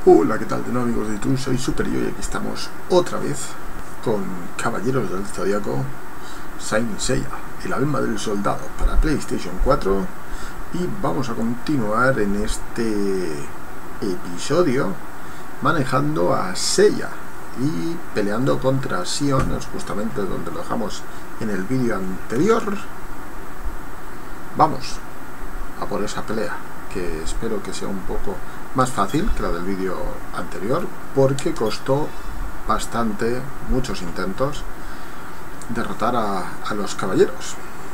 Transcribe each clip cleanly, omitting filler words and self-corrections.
Hola, ¿qué tal? De nuevo, amigos de YouTube, soy Super y hoy aquí estamos otra vez con Caballeros del Zodiaco Saint Seiya, el alma del soldado para PlayStation 4, y vamos a continuar en este episodio manejando a Seiya y peleando contra Sion, es justamente donde lo dejamos en el vídeo anterior. Vamos a por esa pelea, que espero que sea un poco más fácil que la del vídeo anterior, porque costó bastante, muchos intentos, derrotar a los caballeros.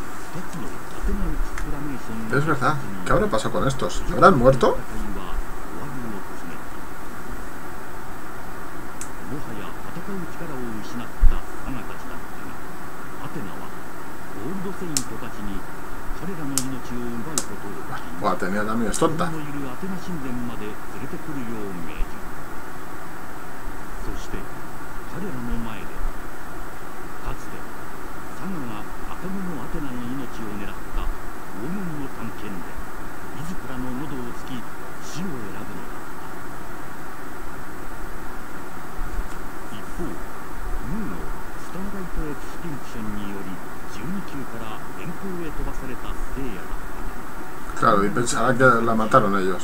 Es verdad, ¿qué habrá pasado con estos? ¿Habrán muerto? Buah, tenía también es tonta. Claro, y pensará que la mataron ellos.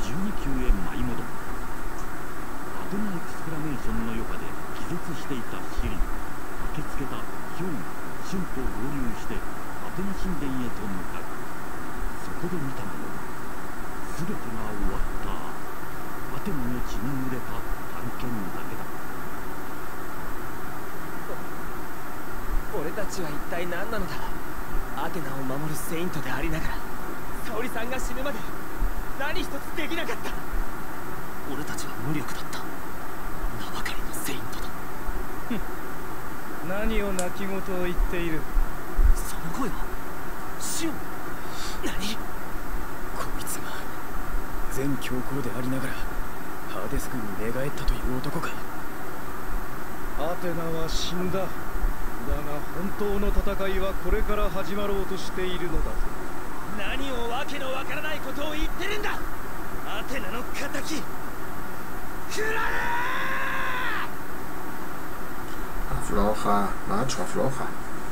Afloja, macho, afloja.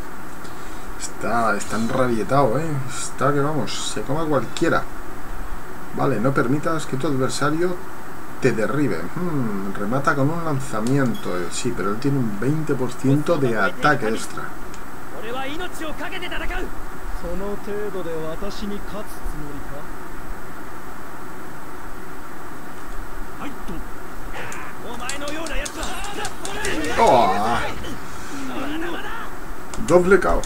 Está enrabietado, está que vamos, se come a cualquiera. Vale, no permitas que tu adversario te derribe. Remata con un lanzamiento. Sí, pero él tiene un 20% de ataque extra. ¡Oh! Doble KO.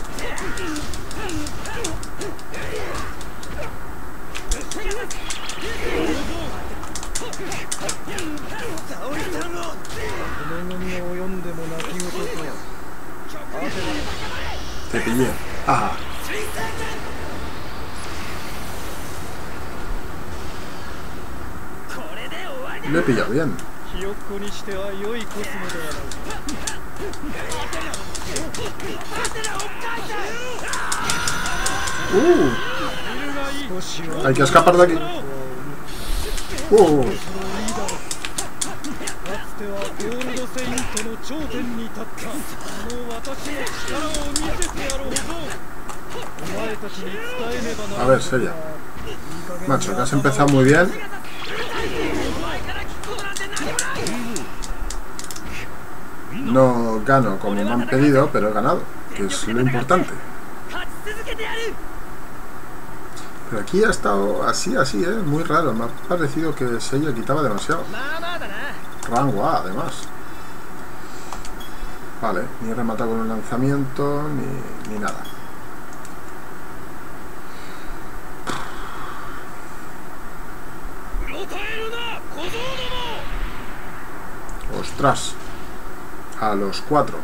Te pillé. Ajá. Le he pillado bien. Hay que escapar de aquí. A ver, Seiya. Macho, que has empezado muy bien. No gano como me han pedido, pero he ganado, que es lo importante. Pero aquí ha estado así, muy raro. Me ha parecido que Seiya quitaba demasiado. Rango A, además. Vale, ni he rematado con un lanzamiento, ni nada. ¡Ostras! A los 4.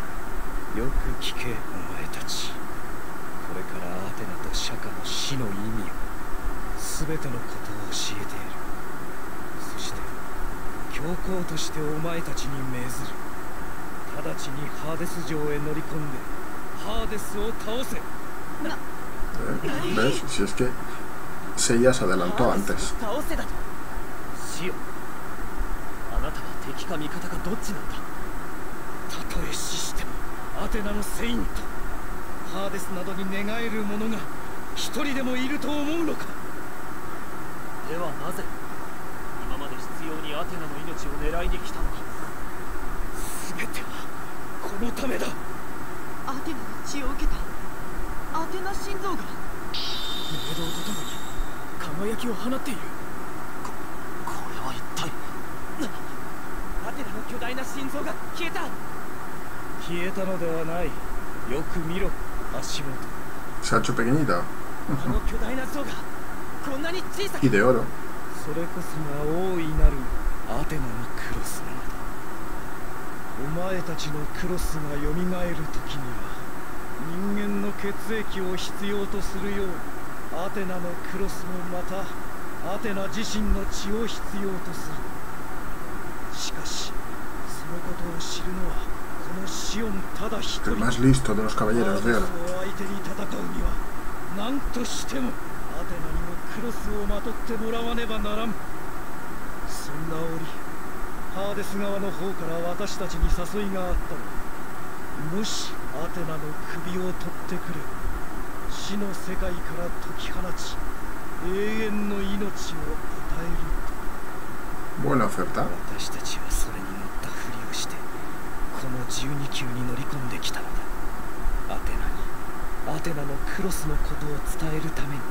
¿Ves? Si es que Seiya se adelantó antes. 敵か味方かどっちなんだ。たとえ死してもアテナのセイント、ハーデスなどに願える者が一人でもいると思うのか。ではなぜ今まで執拗にアテナの命を狙いに来たのか。全てはこのためだ。 アテナの血を受けたアテナ心臓が明動とともに輝きを放っている。これは一体。アテナの巨大な心臓が消えた。消えたのではない。よく見ろ、足元。 Se ha hecho pequeñita. あの巨大な像がこんなに小さく。 Y de oro. それこそが大いなるアテナのクロスなのだ。お前たちのクロスが蘇る時には人間の血液を必要とするよう、アテナのクロスもまたアテナ自身の血を必要とする。しかしそのことを知るのはこのシオンただ一人。 El más listo de los caballeros de oro. 相手に戦うには何としてもアテナにもクロスをまとってもらわねばならん。そんな折、ハーデス側の方から私たちに誘いがあったの。もしアテナの首を取ってくれ、死の世界から解き放ち永遠の命を与えると。 Buena oferta. 私たちはそれに乗ったふりをしてこの12級に乗り込んできたのだ。アテナのクロスのことを伝えるために。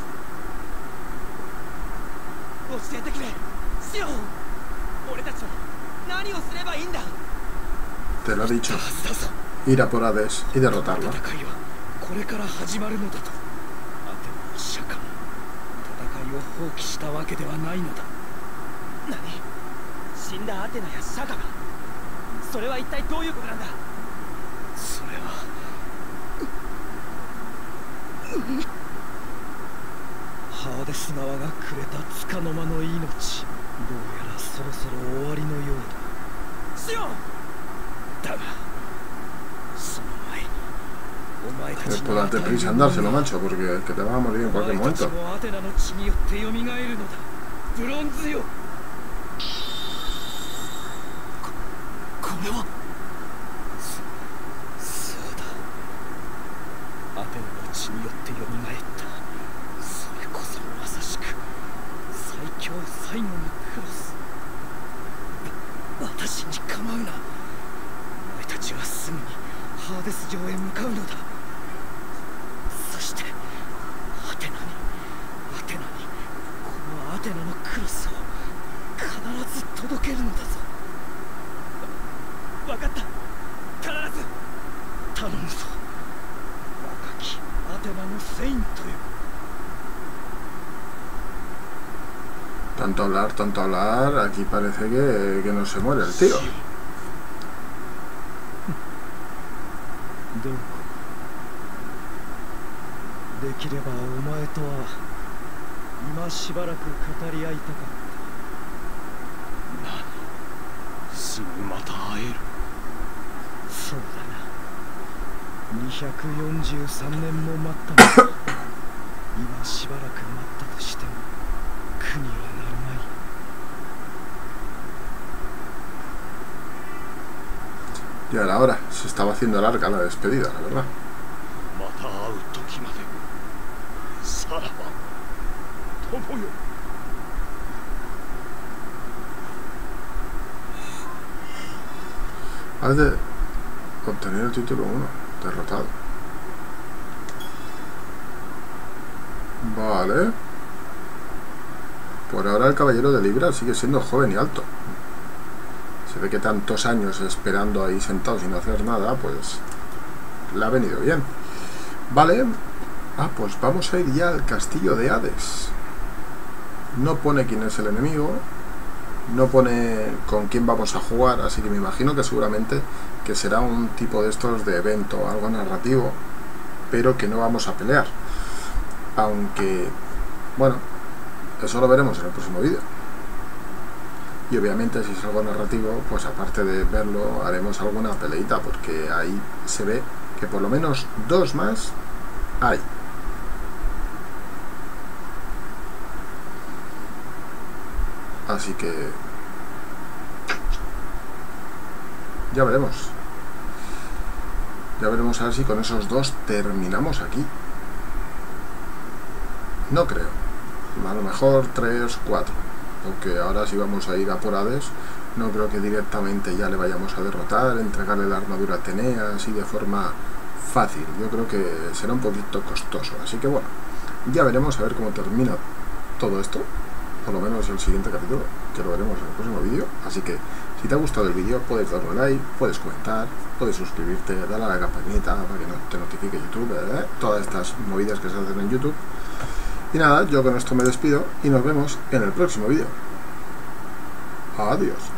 教えてくれ、シオン。俺たちは何をすればいいんだ。 Te lo he dicho. はずだぞ。 Ir a por Hades y derrotarlo. 戦いはこれから始まるのだと。アテナの釈迦も戦いを放棄したわけではないのだ。何？死んだアテナや釈迦が。それは一体どういうことなんだ。それはハーデス側がくれた束の間の命、どうやらそろそろ終わりのようだ。シオン！だがその前にお前たち Pues date prisa en dárselo, macho, porque que te vas a morir en cualquier momento. アテナの血によって蘇るのだ。ブロンズよ。これはそうだ。アテナの血によって蘇った。それこそまさしく最強最後のクロス。私に構うな。お前たちはすぐにハーデス城へ向かうのだ。そしてアテナにこのアテナのクロスを必ず届けるのだぞ。分かった。必ず頼むぞ、若きアテナのセイントよ。 Tanto hablar, aquí parece que no se muere el tío. どうできればお前とは今しばらく語り合いたかった。何？すぐまた会える。そうだな。243年も待ったのだ。今しばらく待ったとしても苦にはなるまい。 Ya era hora, se estaba haciendo larga la despedida, la verdad. また会う時までさらば友よ。 Has de obtener el título 1, derrotado. Vale. Por ahora el caballero de Libra sigue siendo joven y alto. Se ve que tantos años esperando ahí sentado sin hacer nada, pues le ha venido bien. Vale. Ah, pues vamos a ir ya al castillo de Hades. No pone quién es el enemigo, no pone con quién vamos a jugar, así que me imagino que seguramente que será un tipo de estos de evento, algo narrativo, pero que no vamos a pelear. Aunque, bueno, eso lo veremos en el próximo vídeo. Y obviamente si es algo narrativo, pues aparte de verlo, haremos alguna peleita, porque ahí se ve que por lo menos 2 más hay. Así que Ya veremos. Ya veremos a ver si con esos dos terminamos aquí. No creo. A lo mejor 3, 4. Porque ahora si vamos a ir a por Hades, no creo que directamente ya le vayamos a derrotar, entregarle la armadura a Atenea así de forma fácil. Yo creo que será un poquito costoso. Así que bueno, ya veremos a ver cómo termina todo esto. Por lo menos el siguiente capítulo, que lo veremos en el próximo vídeo. Así que si te ha gustado el vídeo, puedes darle like, puedes comentar, puedes suscribirte, darle a la campanita para que te notifique YouTube, todas estas movidas que se hacen en YouTube. Y nada, yo con esto me despido y nos vemos en el próximo vídeo. Adiós.